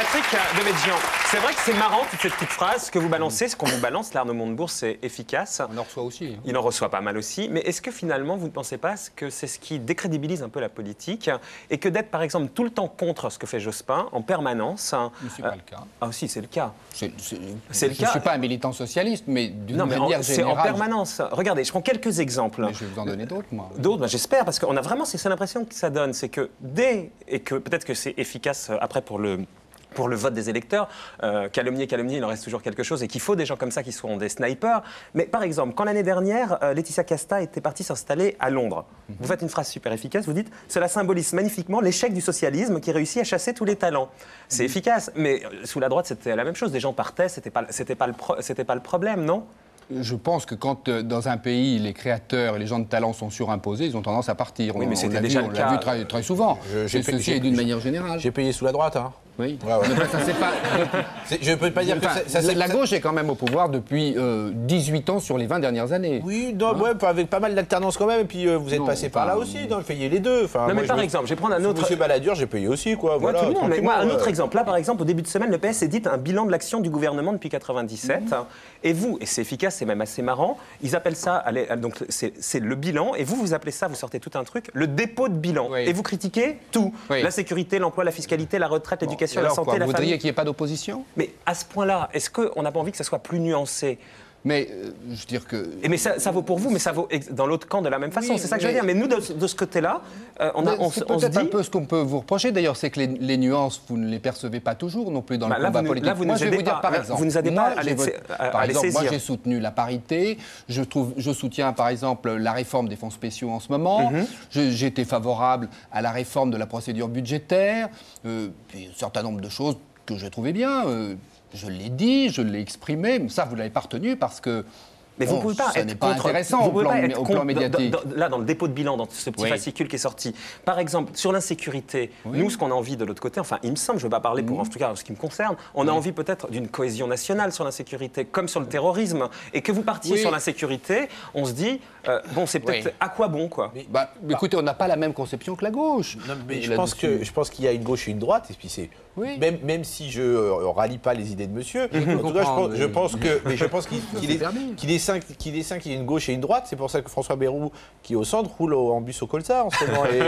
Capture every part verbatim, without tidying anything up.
Patrick Devedjian, c'est vrai que c'est marrant toute cette petite phrase que vous balancez, ce qu'on vous balance, l'Arnaud Montebourg, c'est efficace. On en reçoit aussi. Hein. Il en reçoit pas mal aussi. Mais est-ce que finalement, vous ne pensez pas que c'est ce qui décrédibilise un peu la politique et que d'être, par exemple, tout le temps contre ce que fait Jospin, en permanence... Mais c'est euh, pas le cas. Ah si, c'est le cas. C'est, c'est, c'est le je cas. ne suis pas un militant socialiste, mais d'une non, mais manière en, générale... c'est en permanence. Regardez, je prends quelques exemples. Mais je vais vous en donner d'autres, moi. D'autres, ben, j'espère, parce qu'on a vraiment, c'est l'impression que ça donne. C'est que dès, et que peut-être que c'est efficace après pour le... pour le vote des électeurs, euh, calomnier, calomnier, il en reste toujours quelque chose et qu'il faut des gens comme ça qui seront des snipers. Mais par exemple, quand l'année dernière, euh, Laetitia Casta était partie s'installer à Londres, mm-hmm. vous faites une phrase super efficace, vous dites « Cela symbolise magnifiquement l'échec du socialisme qui réussit à chasser tous les talents ». C'est mm-hmm. efficace, mais euh, sous la droite, c'était la même chose. Des gens partaient, c'était pas, c'était pas, le pro- c'était pas le problème, non ? Je pense que quand, euh, dans un pays, les créateurs et les gens de talent sont surimposés, ils ont tendance à partir. Oui, on, mais c'était on déjà vu, le on cas. l'a vu très, très souvent. Je, j'ai ceci est d'une manière générale. J'ai payé sous la droite, hein. Oui. Ouais, ouais. Mais ça, c'est pas... c'est, je ne peux pas dire enfin, que ça, ça, la ça, gauche est quand même au pouvoir depuis euh, dix-huit ans sur les vingt dernières années. Oui, non, hein? Ouais, avec pas mal d'alternance quand même. Et puis euh, vous êtes non, passé enfin, par là aussi, donc payez les deux. Enfin, non, moi, mais par je, exemple, je vais prendre un autre. Monsieur Balladur, j'ai payé aussi, quoi. Ouais, voilà, tout le monde, mais moi, un ouais. autre exemple. Là, par exemple, au début de semaine, le P S édite un bilan de l'action du gouvernement depuis quatre-vingt-dix-sept. Mmh. Et vous, et c'est efficace, c'est même assez marrant, ils appellent ça, allez, donc c'est, c'est le bilan, et vous, vous appelez ça, vous sortez tout un truc, le dépôt de bilan. Oui. Et vous critiquez tout. Oui. La sécurité, l'emploi, la fiscalité, la retraite, bon, l'éducation, la santé, quoi, la vous famille. Vous voudriez qu'il n'y ait pas d'opposition ? Mais à ce point-là, est-ce qu'on n'a pas envie que ça soit plus nuancé ? Mais euh, je veux dire que... Et mais ça, ça vaut pour vous, mais ça vaut ex- dans l'autre camp de la même façon. Oui, c'est ça que mais... je veux dire. Mais nous, de, de ce côté-là, euh, on, a, on, c'est on se dit... un peu ce qu'on peut vous reprocher. D'ailleurs, c'est que les, les nuances, vous ne les percevez pas toujours non plus dans bah, le combat vous, politique. Là, vous moi, nous je vais vous dire, pas, par là, exemple... Vous nous aidez moi, pas à les, votre, à, par à exemple, les saisir. moi, j'ai soutenu la parité. Je, trouve, je soutiens, par exemple, la réforme des fonds spéciaux en ce moment. Mm-hmm. je, j'étais favorable à la réforme de la procédure budgétaire. Euh, puis un certain nombre de choses que je trouvais bien. Euh, je l'ai dit, je l'ai exprimé. Mais ça, vous ne l'avez pas retenu parce que... Mais vous ne pouvez pas ça être n'est pas contre, intéressant au plan, au plan médiatique. Dans, dans, là, dans le dépôt de bilan, dans ce petit oui. fascicule qui est sorti, par exemple, sur l'insécurité, oui. nous, ce qu'on a envie de l'autre côté, enfin, il me semble, je ne veux pas parler pour, mmh. en tout cas, ce qui me concerne, on oui. a envie peut-être d'une cohésion nationale sur l'insécurité, comme sur le terrorisme. Et que vous partiez oui. sur l'insécurité, on se dit, euh, bon, c'est peut-être oui. à quoi bon, quoi. mais, bah, bah, écoutez, on n'a pas la même conception que la gauche. Non, mais je pense, que, je pense qu'il y a une gauche et une droite, et puis c'est... Oui. Même, même si je ne euh, rallie pas les idées de monsieur, mmh. en tout cas, je pense, je pense que, mais je pense qu'il, qu'il est, qu'il est sain qu'il est sain qu'il y ait une gauche et une droite. C'est pour ça que François Bayrou, qui est au centre, roule en bus au colza en ce moment et,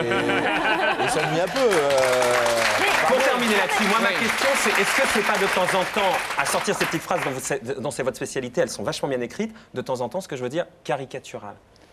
et s'ennuie un peu. Euh, pour terminer là-dessus, moi, ma question, c'est est-ce que c'est pas de temps en temps, à sortir ces petites phrases dont, vous, dont c'est votre spécialité, elles sont vachement bien écrites, de temps en temps, ce que je veux dire, caricatural?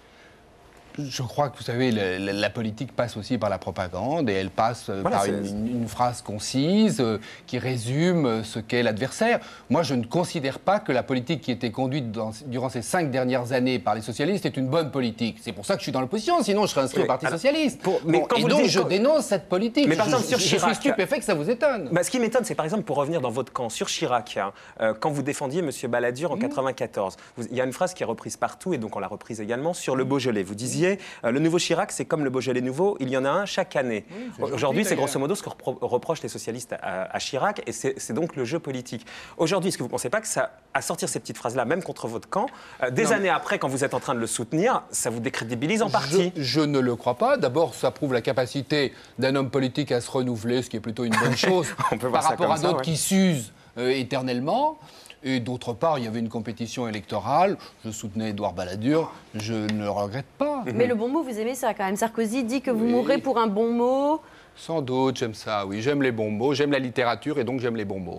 Je crois que, vous savez, la, la, la politique passe aussi par la propagande et elle passe voilà, par une, une, une phrase concise euh, qui résume ce qu'est l'adversaire. Moi, je ne considère pas que la politique qui était conduite dans, durant ces cinq dernières années par les socialistes est une bonne politique. C'est pour ça que je suis dans l'opposition, sinon je serais inscrit oui, au Parti alors, socialiste. Pour, mais bon, quand et vous donc, dites, je quand... dénonce cette politique. Mais par exemple, je, sur je, Chirac... Je suis stupéfait que ça vous étonne. Bah, ce qui m'étonne, c'est par exemple, pour revenir dans votre camp, sur Chirac, hein, euh, quand vous défendiez M. Balladur en mmh. quatre-vingt-quatorze, il y a une phrase qui est reprise partout, et donc on l'a reprise également, sur le Beaujolais. Vous disiez, euh, le nouveau Chirac, c'est comme le Beaujolais nouveau, il y en a un chaque année. Oui, aujourd'hui, c'est grosso modo ce que repro- reprochent les socialistes à, à Chirac, et c'est, c'est donc le jeu politique. Aujourd'hui, est-ce que vous ne pensez pas que ça, à sortir ces petites phrases-là, même contre votre camp, euh, des non. années après, quand vous êtes en train de le soutenir, ça vous décrédibilise en partie? je, je ne le crois pas. D'abord, ça prouve la capacité d'un homme politique à se renouveler, ce qui est plutôt une bonne chose, par rapport à d'autres ouais. qui s'usent euh, éternellement. Et d'autre part, il y avait une compétition électorale. Je soutenais Édouard Balladur. Je ne le regrette pas. Mais le bon mot, vous aimez ça quand même. Sarkozy dit que vous oui. mourrez pour un bon mot. Sans doute, j'aime ça, oui. J'aime les bons mots. J'aime la littérature et donc j'aime les bons mots.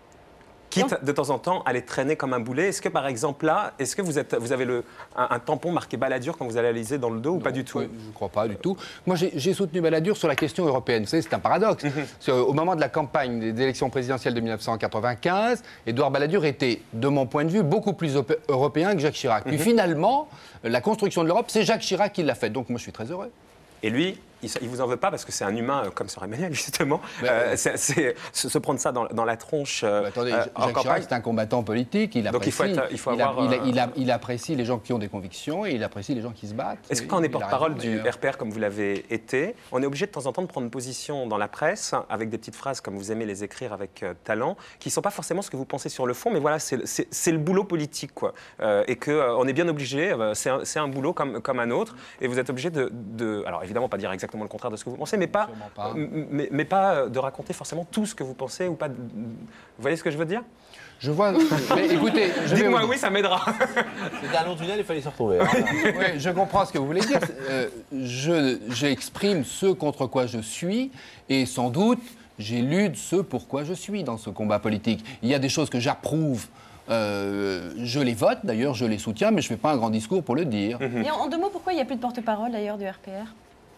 Quitte de temps en temps à les traîner comme un boulet. Est-ce que par exemple là, est-ce que vous, êtes, vous avez le, un, un tampon marqué Balladur quand vous allez l'analyser dans le dos non, ou pas du tout? Oui, je ne crois pas du tout. Moi j'ai, j'ai soutenu Balladur sur la question européenne. Vous savez, c'est un paradoxe. Mm-hmm. Au moment de la campagne des élections présidentielles de mille neuf cent quatre-vingt-quinze, Édouard Balladur était, de mon point de vue, beaucoup plus op- européen que Jacques Chirac. Mm-hmm. Puis finalement, la construction de l'Europe, c'est Jacques Chirac qui l'a faite. Donc moi je suis très heureux. Et lui, il ne vous en veut pas parce que c'est un humain euh, comme sur Emmanuel, justement. Euh, c'est, c'est, se prendre ça dans, dans la tronche. Euh, bah, attendez, euh, Jacques Chirac, c'est un combattant politique. Il Donc apprécie, il faut, être, il faut il avoir. A, il, a, il, a, il apprécie les gens qui ont des convictions et il apprécie les gens qui se battent. Est-ce que quand on est porte-parole du R P R comme vous l'avez été, on est obligé de temps en temps de prendre position dans la presse avec des petites phrases comme vous aimez les écrire avec euh, talent, qui ne sont pas forcément ce que vous pensez sur le fond, mais voilà, c'est, c'est, c'est le boulot politique, quoi. Euh, et qu'on euh, est bien obligé, euh, c'est, un, c'est un boulot comme, comme un autre, et vous êtes obligé de, de. Alors évidemment, pas dire exactement exactement le contraire de ce que vous pensez, mais pas, pas. Mais, mais pas de raconter forcément tout ce que vous pensez ou pas. De... Vous voyez ce que je veux dire? Je vois. Mais écoutez, dites-moi oui, ça m'aidera. C'était un long tunnel, il fallait se retrouver. Hein. Oui, je comprends ce que vous voulez dire. Euh, je, j'exprime ce contre quoi je suis, et sans doute, j'élude ce pourquoi je suis dans ce combat politique. Il y a des choses que j'approuve. Euh, je les vote, d'ailleurs, je les soutiens, mais je ne fais pas un grand discours pour le dire. Et en, en deux mots, pourquoi il n'y a plus de porte-parole d'ailleurs du R P R?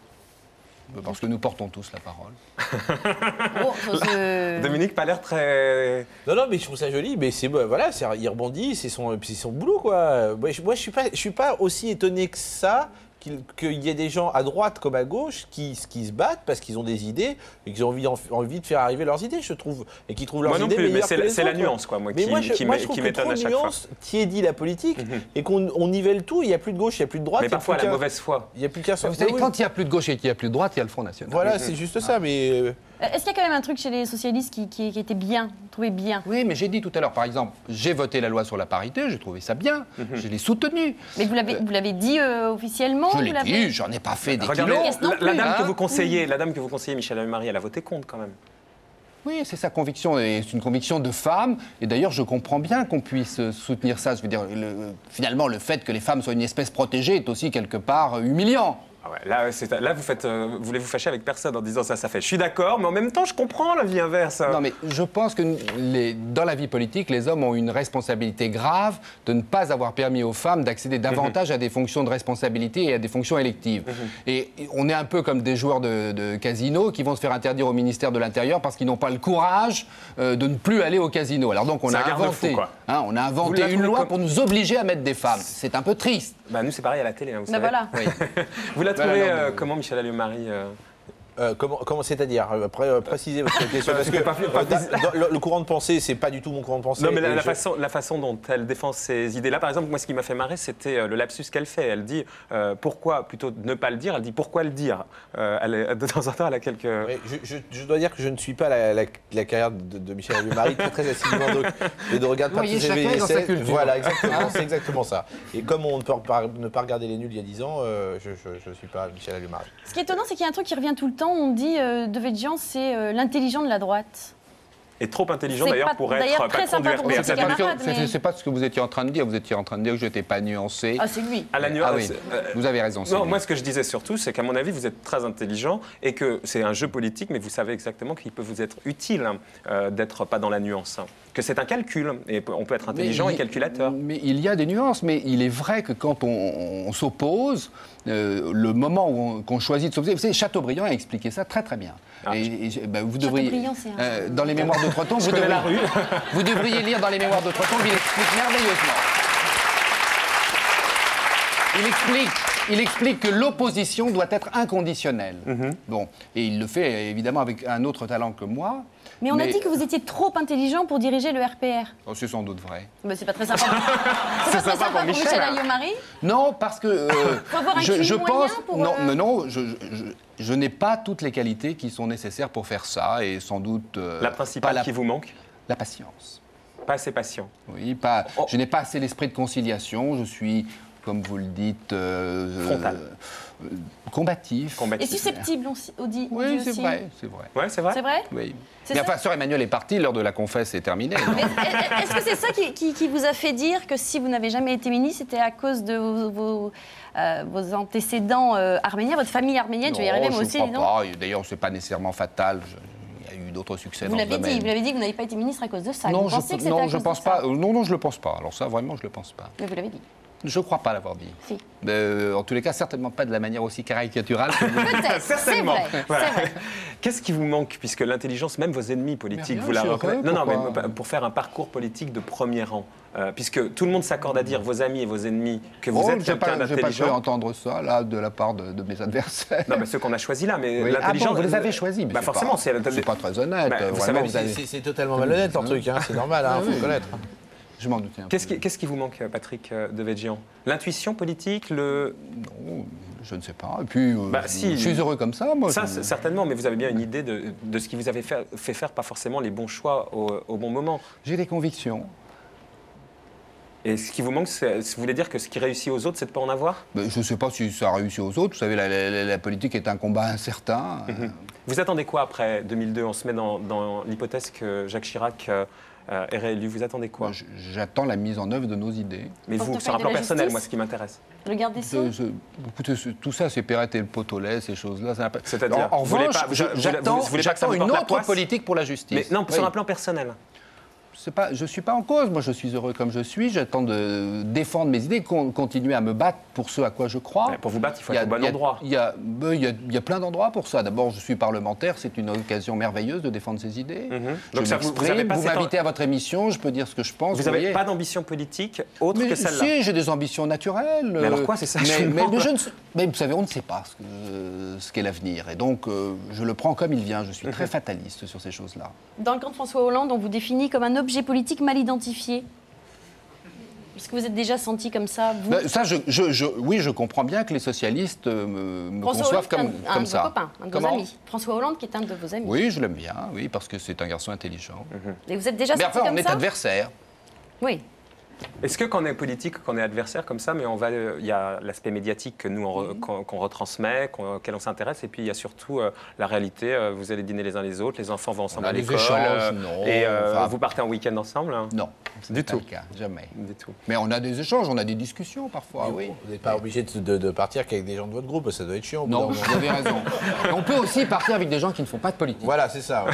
Parce que nous portons tous la parole. Oh, je... Dominique, pas l'air très... Non, non, mais je trouve ça joli, mais c'est voilà, c'est, il rebondit, c'est son, c'est son boulot, quoi. Moi, je, moi, je suis pas, je suis pas aussi étonné que ça, qu'il, qu'il y ait des gens à droite comme à gauche qui, qui se battent parce qu'ils ont des idées et qu'ils ont envie, envie de faire arriver leurs idées, je trouve, et qui trouvent leurs moi non idées plus, meilleures mais que les c'est autres. la nuance, quoi, moi, mais qui, moi, je, qui, moi, je trouve qui que m'étonne trop à de chaque nuance tiédit la politique Mm-hmm. et qu'on on nivelle tout. Il n'y a plus de gauche, il n'y a plus de droite. Mais il y a parfois, plus la qu'un- mauvaise foi. Il n'y a plus qu'un seul. Vous savez, Oui, oui. quand il n'y a plus de gauche et qu'il n'y a plus de droite, il y a le Front National. Voilà, c'est juste ça, mais. euh, Est-ce qu'il y a quand même un truc chez les socialistes qui, qui, qui était bien, trouvé bien? Oui, mais j'ai dit tout à l'heure, par exemple, j'ai voté la loi sur la parité, j'ai trouvé ça bien, je l'ai soutenu. Mais vous l'avez, vous l'avez dit euh, officiellement? Je vous l'ai l'avez- dit, j'en ai pas fait des Regardez, kilos. non la, plus, la dame hein. que vous conseillez, la dame que vous conseillez, Michèle Alliot-Marie, elle a voté contre quand même. Oui, c'est sa conviction, et c'est une conviction de femme. Et d'ailleurs, je comprends bien qu'on puisse soutenir ça. Je veux dire, le- finalement, le fait que les femmes soient une espèce protégée est aussi quelque part humiliant. Ah ouais, là, c'est, là, vous faites, euh, vous voulez vous fâcher avec personne en disant ça, ça fait. Je suis d'accord, mais en même temps, je comprends la vie inverse. Non, mais je pense que les- dans la vie politique, les hommes ont une responsabilité grave de ne pas avoir permis aux femmes d'accéder davantage à des fonctions de responsabilité et à des fonctions électives. Et on est un peu comme des joueurs de, de casino qui vont se faire interdire au ministère de l'Intérieur parce qu'ils n'ont pas le courage euh, de ne plus aller au casino. Alors donc on C'est a un garde-fou, inventé, quoi. hein, on a Vous inventé l'avez une loi comme- pour nous obliger à mettre des femmes. C'est un peu triste. Bah, nous, c'est pareil à la télé, hein, vous Ben savez. voilà. Oui. Vous la trouvez Voilà, non, euh, mais- comment, Michèle Alliot-Marie euh Euh, comment, comment c'est-à-dire Après, euh, précisez votre question. Parce que Pas- pas- euh, dans- dans le, le courant de pensée, c'est pas du tout mon courant de pensée. Non, mais la, et la je- façon, la façon dont elle défend ses idées. Là, par exemple, moi, ce qui m'a fait marrer, c'était euh, le lapsus qu'elle fait. Elle dit euh, pourquoi, plutôt ne pas le dire, elle dit pourquoi le dire. Euh, elle est- de temps en temps, elle a quelques. Oui, je, je- je dois dire que je ne suis pas la, la- la carrière de, de Michèle Alliot-Marie très très assidûment, donc je ne regarde pas Vous voyez, tous ces chacun est dans sa V S L. culture. Voilà, exactement, c'est exactement ça. Et comme on ne peut pas, ne pas regarder les nuls il y a dix ans, euh, je ne suis pas Michèle Alliot-Marie. Ce qui est étonnant, c'est qu'il y a un truc qui revient tout le temps. On dit euh, de Védian, c'est euh, l'intelligent de la droite. Et trop intelligent C'est d'ailleurs pas- pour d'ailleurs être très patron du sympa pour R P R. ses C'est pas, ce que- camarades, c'est- mais- c'est pas ce que vous étiez en train de dire. Vous étiez en train de dire que je n'étais pas nuancé. Ah, c'est lui. À la nuance. Ah oui, euh, vous avez raison. c'est Non, lui. moi, ce que je disais surtout, c'est qu'à mon avis, vous êtes très intelligent et que c'est un jeu politique, mais vous savez exactement qu'il peut vous être utile hein, euh, d'être pas dans la nuance. hein. Que c'est un calcul et on peut être intelligent Mais et il- calculateur. Mais il y a des nuances, mais il est vrai que quand on, on s'oppose, euh, le moment où on, qu'on choisit de s'opposer, vous savez, Chateaubriand a expliqué ça très très bien. Ah. Et, et, ben, vous devriez, Chateaubriand, c'est un- euh, dans les mémoires de Treton, vous, connais devriez, la rue. vous devriez lire dans les mémoires de Treton, il explique merveilleusement. Il explique, il explique que l'opposition doit être inconditionnelle. Bon, et il le fait évidemment avec un autre talent que moi. Mais on a dit que vous étiez trop intelligent pour diriger le R P R. Oh, c'est sans doute vrai. Mais c'est pas très sympa. c'est pas très sympa sympa pour pour Michel, Michèle hein. Alliot-Marie. Non, parce que euh, Faut avoir un je, Q I je moyen pense pour, non, euh, mais non, je, je- je- je n'ai pas toutes les qualités qui sont nécessaires pour faire ça, et sans doute euh, La pas principale la, qui vous manque, la patience. pas assez patient. Oui, pas. Oh. Je n'ai pas assez l'esprit de conciliation. Je suis, comme vous le dites, euh, Frontal. euh, combatif. Et Combatif. susceptible, on, si- on dit, on Oui, dit c'est aussi. vrai, c'est vrai. Ouais, c'est vrai. C'est vrai Oui. C'est Mais ça enfin, Sœur Emmanuel est partie, l'heure de la confesse est terminée. non Mais est- Est-ce que c'est ça qui, qui- qui vous a fait dire que si vous n'avez jamais été ministre, c'était à cause de vos, vos, euh, vos antécédents euh, arméniens, votre famille arménienne? Je vais y Non, arriver moi je aussi, crois dis donc. pas. Et d'ailleurs, c'est pas nécessairement fatal. Je- Il y a eu d'autres succès Vous dans ce l'avez dit, domaine. vous l'avez dit que vous n'avez pas été ministre à cause de ça. Non, vous je, pensiez que c'était non, à je cause pense de ça. pas. euh, Non, non, je le pense pas. Alors ça, vraiment, je le pense pas. Mais vous l'avez dit. Je crois pas l'avoir dit. Si. Euh, en tous les cas, certainement pas de la manière aussi caricaturale que vous. Peut-être, c'est Certainement. vrai. Voilà. C'est vrai. Qu'est-ce qui vous manque, puisque l'intelligence, même vos ennemis politiques, Mais rien, vous la je suis reconnaissez. heureux, Non, non, pourquoi mais pour faire un parcours politique de premier rang, euh, puisque tout le monde s'accorde à dire, vos amis et vos ennemis, que vous Oh, êtes j'ai pas, quelqu'un j'ai pas cru d'intelligent. entendre ça là de la part de, de mes adversaires. Non, mais ceux qu'on a choisis là, mais Oui. l'intelligence. Ah bon, vous les avez choisis, mais Bah c'est forcément, pas- c'est. c'est pas très honnête. Bah, vous vraiment, savez, vous avez- C'est c'est totalement malhonnête leur truc, hein, c'est normal, il faut reconnaître. Je m'en doutais un Qu'est-ce peu. qui, qu'est-ce qui vous manque, Patrick euh, Devedjian? L'intuition politique, le. Non, je ne sais pas. Et puis, euh, Bah, je, si. je suis heureux comme ça, moi. Ça, je- c'est- certainement, mais vous avez bien une idée de, de ce qui vous avait fait, fait faire pas forcément les bons choix au, au bon moment. J'ai des convictions. Et ce qui vous manque, c'est, vous voulez dire que ce qui réussit aux autres, c'est de ne pas en avoir? Ben, je ne sais pas si ça a réussi aux autres. Vous savez, la, la, la politique est un combat incertain. Mm-hmm. Vous attendez quoi après deux mille deux? On se met dans, dans l'hypothèse que Jacques Chirac euh, est réélu. Vous attendez quoi? J'attends la mise en œuvre de nos idées. Mais vous, sur un plan personnel, moi, ce qui m'intéresse. Le garde des Sceaux. Écoutez, tout ça, c'est Perrette et le pot au lait, ces choses-là. C'est-à-dire, en revanche, j'attends une autre politique pour la justice. Mais non, sur oui. un plan personnel. Pas, je ne suis pas en cause, moi je suis heureux comme je suis, j'attends de défendre mes idées, con, continuer à me battre pour ce à quoi je crois. Mais pour vous battre, il faut être au bon endroit. Il y a, il y a, il y a plein d'endroits pour ça. D'abord, je suis parlementaire, c'est une occasion merveilleuse de défendre ses idées. Mm-hmm. Donc ça, vous, vous, vous m'invitez à votre émission, je peux dire ce que je pense. Vous n'avez pas d'ambition politique autre mais que celle-là? Si, j'ai des ambitions naturelles. Mais alors quoi, c'est ça? Mais, mais, mais, je ne, mais vous savez, on ne sait pas ce, que, ce qu'est l'avenir. Et donc, euh, je le prends comme il vient. Je suis mm-hmm. très fataliste sur ces choses-là. Dans le camp de François Hollande, on vous définit comme un objet politique mal identifié. Est-ce que vous êtes déjà senti comme ça, vous ben, ça, je, je, je, oui, je comprends bien que les socialistes me, me conçoivent comme, un, comme un ça. De vos copains, un de Comment vos amis. François Hollande, qui est un de vos amis. Oui, je l'aime bien, oui, parce que c'est un garçon intelligent. Mm-hmm. Et vous êtes déjà mais senti enfin, comme on ça? est adversaires. Oui. Est-ce que quand on est politique, quand on est adversaire comme ça, mais on va, il y a l'aspect médiatique que nous on re, qu'on, qu'on retransmet, qu'on, auquel on s'intéresse, et puis il y a surtout euh, la réalité. Euh, vous allez dîner les uns les autres, les enfants vont ensemble à l'école, euh, non, et euh, enfin, vous partez en week-end ensemble. Hein? Non, du tout. Pas le cas, jamais. Du tout. Mais on a des échanges, on a des discussions parfois. Oui. Vous n'êtes pas obligé de, de, de partir qu'avec des gens de votre groupe, ça doit être chiant. Non, vous avez raison. On peut aussi partir avec des gens qui ne font pas de politique. Voilà, c'est ça. Ouais,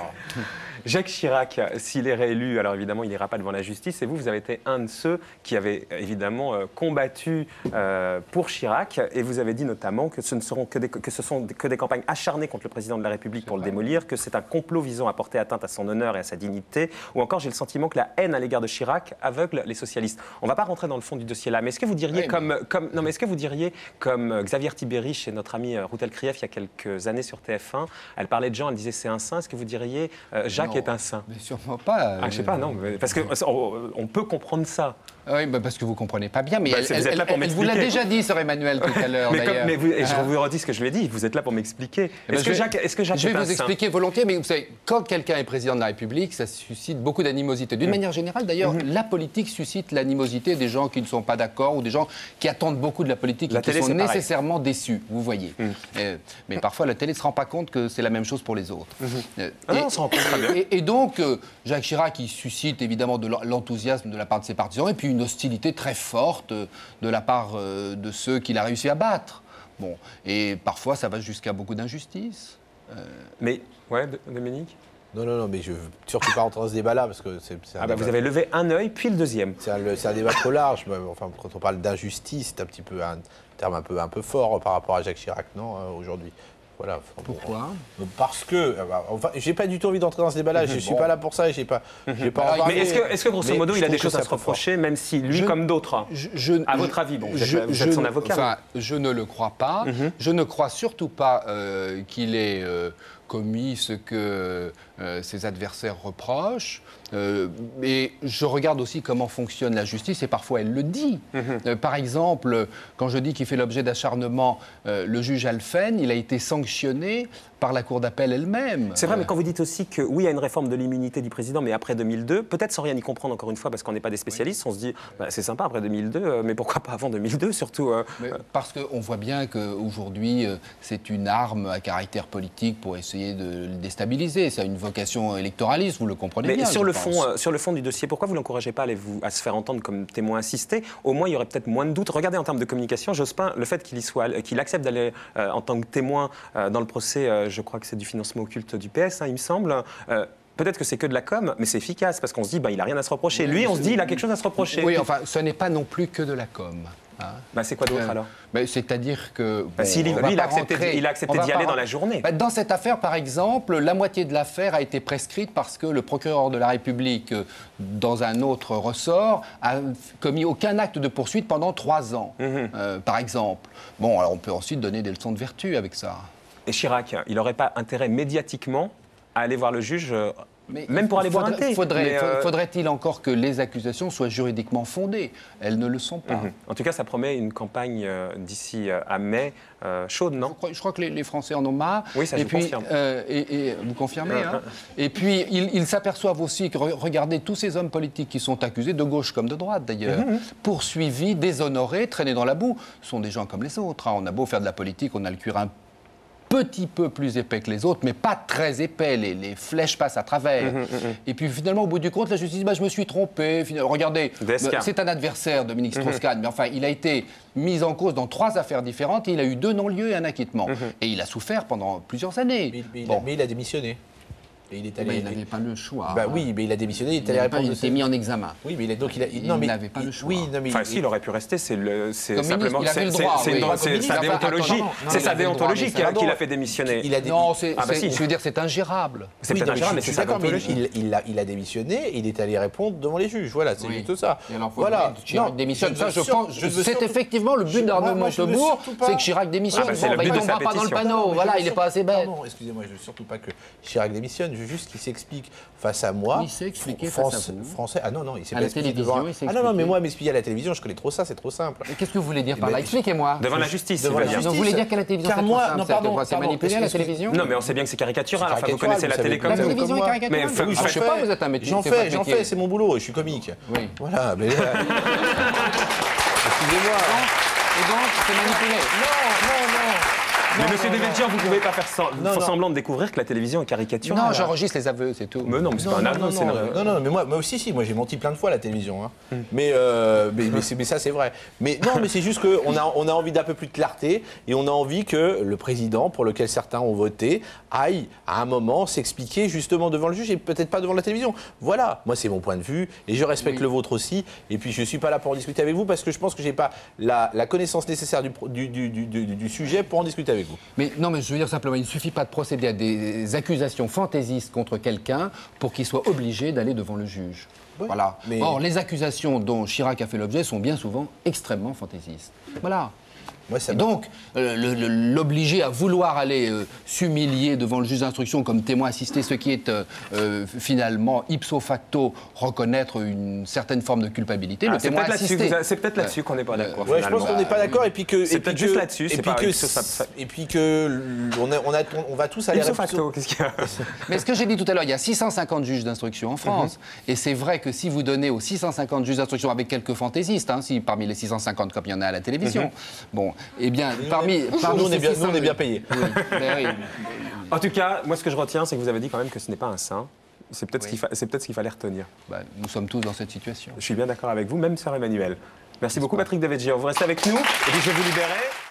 Jacques Chirac, s'il est réélu, alors évidemment, il n'ira pas devant la justice. Et vous, vous avez été un de ceux qui avaient évidemment euh, combattu euh, pour Chirac. Et vous avez dit notamment que ce ne seront que des, que ce sont que des campagnes acharnées contre le président de la République pour le démolir, que c'est un complot visant à porter atteinte à son honneur et à sa dignité. Ou encore, j'ai le sentiment que la haine à l'égard de Chirac aveugle les socialistes. On ne va pas rentrer dans le fond du dossier là, mais est-ce que vous diriez oui, comme, mais... comme non, mais est-ce que vous diriez comme Xavier Tibéri chez notre ami Routel Krief il y a quelques années sur T F un, elle parlait de Jean, elle disait c'est un saint. Est-ce que vous diriez euh, Jacques non, est un saint? Mais sûrement pas. Ah, je sais pas, non, parce que on, on peut comprendre ça. Oui, bah parce que vous comprenez pas bien, mais bah, elle, elle, elle, elle vous l'a déjà dit, Sœur Emmanuel, tout à l'heure, d'ailleurs. Mais vous, et je vous redis ce que je lui ai dit, vous êtes là pour m'expliquer. Est-ce que, Jacques, est-ce que Jacques Je vais est vous expliquer volontiers, mais vous savez, quand quelqu'un est président de la République, ça suscite beaucoup d'animosité. D'une mmh. manière générale, d'ailleurs, mmh. la politique suscite l'animosité des gens qui ne sont pas d'accord ou des gens qui attendent beaucoup de la politique et la qui télé, sont nécessairement pareil. déçus, vous voyez. Mmh. Euh, mais parfois, la télé ne se rend pas compte que c'est la même chose pour les autres. Mmh. Euh, ah et, non, on se rend compte très bien. Et, et donc, euh, Jacques Chirac, il suscite évidemment de l'enthousiasme de la part de ses partisans et puis une hostilité très forte de la part euh, de ceux qu'il a réussi à battre. Bon, et parfois, ça va jusqu'à beaucoup d'injustice. Euh... Mais, ouais, Dominique ? Non, non, non, mais je ne veux surtout pas rentrer dans ce débat-là, parce que c'est... Ah bah vous avez levé un œil, puis le deuxième. C'est un, un débat trop large. Enfin, quand on parle d'injustice, c'est un petit peu un terme un peu, un peu fort par rapport à Jacques Chirac, non, aujourd'hui. Voilà. Pourquoi ? Parce que, enfin, j'ai pas du tout envie d'entrer dans ce débat-là. Je ne suis bon. pas là pour ça. J'ai pas, j'ai pas. Mais est-ce que, est-ce que grosso modo, il a des choses à se reprocher, même si lui, je, comme d'autres, je, je, à votre avis, bon, je, vous êtes, vous êtes son avocat. Enfin, je ne le crois pas. Mm-hmm. Je ne crois surtout pas euh, qu'il ait euh, commis ce que euh, ses adversaires reprochent. Euh, et je regarde aussi comment fonctionne la justice et parfois elle le dit. Mmh. Euh, par exemple, quand je dis qu'il fait l'objet d'acharnement, euh, le juge Alphen, il a été sanctionné par la Cour d'appel elle-même. C'est vrai, euh... mais quand vous dites aussi que oui, il y a une réforme de l'immunité du président, mais après deux mille deux, peut-être sans rien y comprendre encore une fois, parce qu'on n'est pas des spécialistes, oui. on se dit, bah, c'est sympa après deux mille deux, euh, mais pourquoi pas avant deux mille deux surtout euh... mais Parce qu'on voit bien qu'aujourd'hui, euh, c'est une arme à caractère politique pour essayer de le déstabiliser. Ça a une vocation électoraliste, vous le comprenez mais bien. Sur le, fond, euh, sur le fond du dossier, pourquoi vous ne l'encouragez pas à, aller vous, à se faire entendre comme témoin assisté? Au moins, il y aurait peut-être moins de doutes. Regardez en termes de communication, Jospin, le fait qu'il y soit, qu'il accepte d'aller euh, en tant que témoin euh, dans le procès, euh, je crois que c'est du financement occulte du P S, hein, il me semble. Euh, Peut-être que c'est que de la com, mais c'est efficace parce qu'on se dit bah, il n'a rien à se reprocher. Lui, on se dit il a quelque chose à se reprocher. Oui, enfin, ce n'est pas non plus que de la com. Hein. Bah, c'est quoi d'autre euh, alors bah, C'est-à-dire que... Bon, bah, si lui, lui il a accepté, rentrer, il a accepté d'y aller dans la journée. Bah, dans cette affaire, par exemple, la moitié de l'affaire a été prescrite parce que le procureur de la République, dans un autre ressort, a commis aucun acte de poursuite pendant trois ans, mm-hmm. euh, par exemple. Bon, alors on peut ensuite donner des leçons de vertu avec ça. Et Chirac, il n'aurait pas intérêt médiatiquement à aller voir le juge Mais même pour aller boire un faudrait, thé. Faudrait, mais, euh... Faudrait-il encore que les accusations soient juridiquement fondées? Elles ne le sont pas. Mm-hmm. En tout cas, ça promet une campagne euh, d'ici euh, à mai euh, chaude, non? je crois, je crois que les, les Français en ont marre. Oui, ça et je puis, confirme. Euh, et, et vous confirmez, hein. Et puis, ils, ils s'aperçoivent aussi que, regardez, tous ces hommes politiques qui sont accusés, de gauche comme de droite d'ailleurs, mm-hmm. poursuivis, déshonorés, traînés dans la boue, sont des gens comme les autres. Hein. On a beau faire de la politique, on a le cuir un petit peu plus épais que les autres, mais pas très épais. Les, les flèches passent à travers. Mmh, mmh. Et puis finalement, au bout du compte, la justice dit bah, « je me suis trompé ». Regardez, c'est un adversaire, Dominique Strauss-Kahn, mmh. mais enfin, il a été mis en cause dans trois affaires différentes et il a eu deux non-lieux et un acquittement. Mmh. Et il a souffert pendant plusieurs années. Mais, mais, bon. il, a, mais il a démissionné. Et il est allé, mais il n'avait pas le choix. Bah hein. Oui, mais il a démissionné, il est allé répondre. Il était mis en examen. Oui, mais il a, donc il a, il non, mais n'avait pas le choix. Oui, non, mais enfin, il, si, il aurait pu rester. C'est simplement, c'est sa déontologie. C'est sa déontologie qui l'a fait démissionner. Il a dé... Non, c'est, ah, bah, si. Je veux dire, c'est ingérable. C'est oui, peut-être ingérable, mais c'est sa déontologie. Il, il, a, il a démissionné, et il est allé répondre devant les juges. Voilà, c'est oui. juste ça. Et alors, voilà. Chirac démissionne. Ça, je pense. C'est effectivement le but d'Arnaud Montebourg, c'est que Chirac démissionne. Il ne tombera pas dans le panneau. Voilà, il n'est pas assez bête. Non, excusez-moi, je veux surtout pas que Chirac démissionne. Je veux juste qu'il s'explique face à moi. Il s'est expliqué France, face à vous. Français. Ah non, non, il s'est pas expliqué devant. Ah non, non, mais moi, m'expliquer à la télévision, je connais trop ça, c'est trop simple. Qu'est-ce que vous voulez dire par là? Expliquez-moi. Devant la justice, devant la justice. Vous voulez dire qu'à la télévision, car moi, non, pardon, c'est manipulé à la télévision? Non, mais on sait bien que c'est caricatural. Enfin, vous connaissez la télé comme ça. La télévision est caricaturale. Mais je sais pas, vous êtes un métier. J'en fais, j'en fais, c'est mon boulot, je suis comique. Oui. Voilà, mais. Excusez-moi. Et donc, c'est manipulé. Non, non, non. Mais monsieur Devedjian, vous ne pouvez pas faire semblant de découvrir que la télévision est caricaturale. Non, j'enregistre les aveux, c'est tout. Mais non, mais c'est pas un aveu. Non, non, mais moi, moi aussi, si, moi j'ai menti plein de fois à la télévision. Hein. Mm. Mais, euh, mais, mais, mais ça, c'est vrai. Mais non, mais c'est juste qu'on a, on a envie d'un peu plus de clarté et on a envie que le président, pour lequel certains ont voté, aille à un moment s'expliquer justement devant le juge et peut-être pas devant la télévision. Voilà, moi c'est mon point de vue et je respecte oui. le vôtre aussi. Et puis je ne suis pas là pour en discuter avec vous parce que je pense que je n'ai pas la, la connaissance nécessaire du, du, du, du, du, du sujet pour en discuter avec vous. Mais non, mais je veux dire simplement, il ne suffit pas de procéder à des accusations fantaisistes contre quelqu'un pour qu'il soit obligé d'aller devant le juge. Oui, voilà. Mais... Or, les accusations dont Chirac a fait l'objet sont bien souvent extrêmement fantaisistes. Voilà. Ouais, ça et donc, euh, l'obliger à vouloir aller euh, s'humilier devant le juge d'instruction comme témoin assisté, ce qui est euh, euh, finalement ipso facto reconnaître une certaine forme de culpabilité. Ah, le témoin assisté. C'est peut-être là-dessus qu'on n'est pas d'accord. Ouais, je pense qu'on n'est pas d'accord et puis que c'est peut-être juste là-dessus. Et puis que et puis que on a, on a on va tous aller ipso facto. Qu'est-ce qu'il y a? Mais ce que j'ai dit tout à l'heure, il y a six cent cinquante juges d'instruction en France, mm-hmm. et c'est vrai que si vous donnez aux six cent cinquante juges d'instruction avec quelques fantaisistes, hein, si parmi les six cent cinquante comme il y en a à la télévision, mm-hmm. bon. Eh bien, parmi, parmi nous, on est bien, nous, on est bien payés. Oui. Oui. En tout cas, moi, ce que je retiens, c'est que vous avez dit quand même que ce n'est pas un saint. C'est peut-être oui. ce qu'il peut qu'il fallait retenir. Bah, nous sommes tous dans cette situation. Je suis bien d'accord avec vous, même sœur Emmanuelle. Merci beaucoup, Patrick Devedjian. Vous restez avec nous, et puis je vais vous libérer.